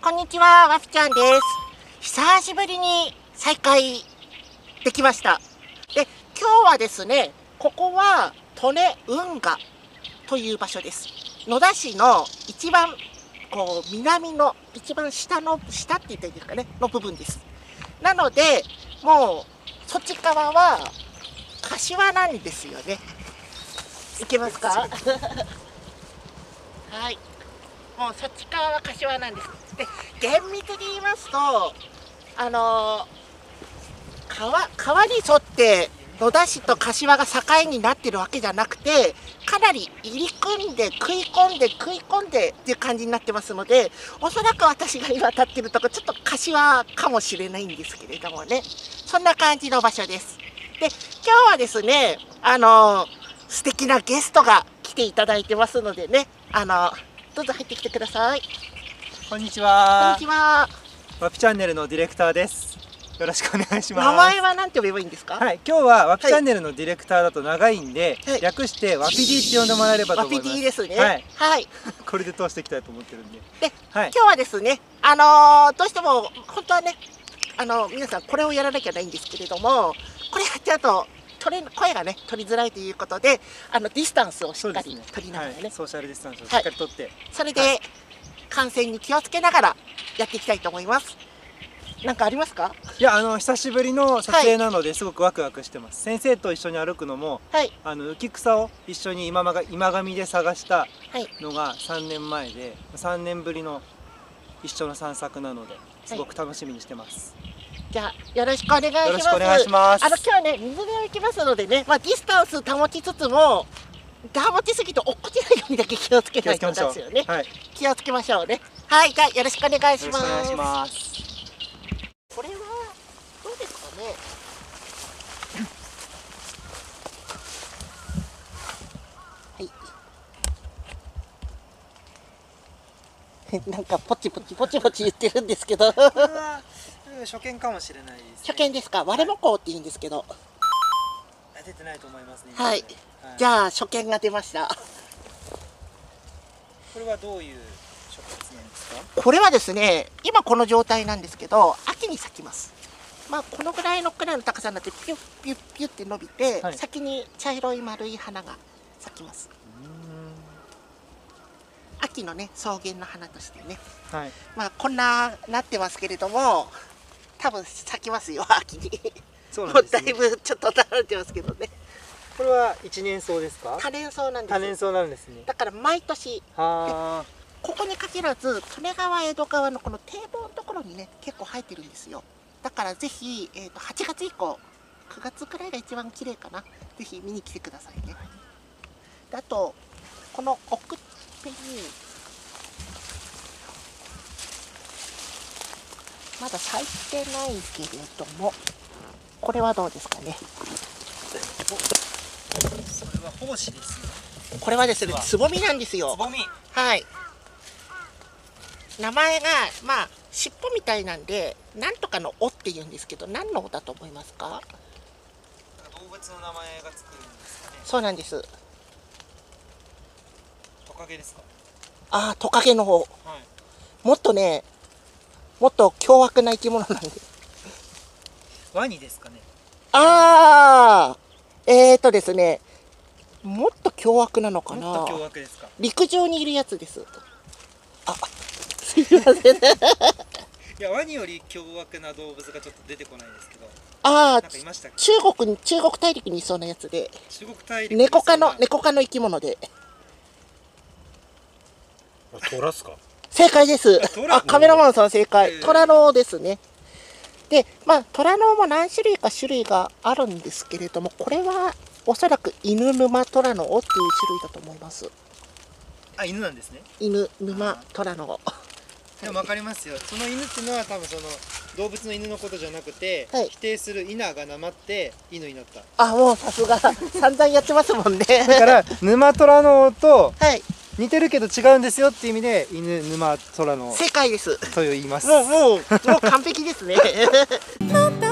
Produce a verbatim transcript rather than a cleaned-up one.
こんにちは、わぴちゃんです。久しぶりに再会できました。で、今日はですね、ここは利根運河という場所です。野田市の一番こう南の一番下の下って言ったらいいですかねの部分です。なので、もうそっち側は柏なんですよね。行けますか？はい。もうそっち側は柏なんです。で、厳密に言いますと、あの川川に沿って野田市と柏が境になってるわけじゃなくて、かなり入り組んで食い込んで食い込んでっていう感じになってますので、おそらく私が今立ってるとこちょっと柏かもしれないんですけれどもね、そんな感じの場所です。で、今日はですね、あの素敵なゲストが来ていただいてますのでね、あのどうぞ入ってきてください。 こんにちは。 こんにちは。 ワピチャンネルのディレクターです。よろしくお願いします。 名前は何て呼べばいいんですか？ はい、今日はワピチャンネルのディレクターだと長いんで、はい、略してワピディって呼んでもらえればと思います。 ワピディですね。 はい。 はい、 これで通していきたいと思ってるんで。 で、 はい、 今日はですね、あのー、どうしても本当はね、あの皆さんこれをやらなきゃないんですけれども、これやっちゃうと取れ声がね取りづらいということで、あのディスタンスをしっかり取りながらね、 はい、ソーシャルディスタンスをしっかり取って、はい、 それで、はい、感染に気をつけながらやっていきたいと思います。なんかありますか？ いや、あの久しぶりの撮影なのですごくワクワクしてます。はい、先生と一緒に歩くのも、はい、あの浮草を一緒に今まが今上で探したのがさんねんまえで、さんねんぶりの一緒の散策なのですごく楽しみにしてます。はい、 じゃあよろしくお願いします。 よろしくお願いします。 あの今日ね水辺を行きますのでね、まあディスタンス保ちつつも保ちすぎて落っこちないようにだけ気をつけないとですよね。はい、気をつけましょうね。はい、じゃあよろしくお願いします。 よろしくお願いします。 これはどうですかね。はい。なんかポチポチポチポチ言ってるんですけど。これは初見かもしれないです、ね。 初見ですか。割れもこうって言うんですけど。 出てないと思いますね。 はい。はい、じゃあ初見が出ました。 これはどういう植物なんですか？ これはですね、今この状態なんですけど、秋に咲きます。まあこのぐらいのくらいの高さになってピュッピュッピュッって伸びて、はい、先に茶色い丸い花が咲きます。秋のね草原の花としてね、はい、まあこんななってますけれども、多分咲きますよ秋に。そうなんですね、もうだいぶちょっと離れてますけどね。 これは一年草ですか？ 多年草なんです。 多年草なんですね。 だから毎年。はここに限らず利根川江戸川のこの堤防のところにね結構生えてるんですよ。だからぜひ、えー、とはちがつ以降くがつくらいが一番綺麗かな。ぜひ見に来てくださいね。であとこの奥っぺにまだ咲いてないけれども、これはどうですかね。 それは胞子ですよ。 これはですねつぼみなんですよ。つぼみ。はい。名前がまあ尻尾みたいなんでなんとかの尾って言うんですけど、何の尾だと思いますか？ 動物の名前がつくんですかね。 そうなんです。 トカゲですか？ ああ、トカゲの方。はい、もっとね、もっと凶悪な生き物なんで。 ワニですかね。 ああ、えーとですね、もっと凶悪なのかな。 もっと凶悪ですか。 陸上にいるやつです。あ、すいません。いや、ワニより凶悪な動物がちょっと出てこないですけど。 ああ、中国に中国大陸にいそうなやつで。 中国大陸。 猫科の猫科の生き物で。 トラっすか？ 正解です。あ、カメラマンさん正解。トラのですね。で、まあトラのも何種類か種類があるんですけれども、これはおそらく犬沼トラの尾っていう種類だと思います。 あ、犬なんですね。 犬沼トラの尾。 でも分かりますよ。その犬っていうのは多分その動物の犬のことじゃなくて、はい、否定する稲がなまって犬になった。 あ、もうさすが散々やってますもんね。 だから沼トラの尾と、はい、似てるけど違うんですよっていう意味で犬沼トラの正解ですと言います。 もうもうもう完璧ですね。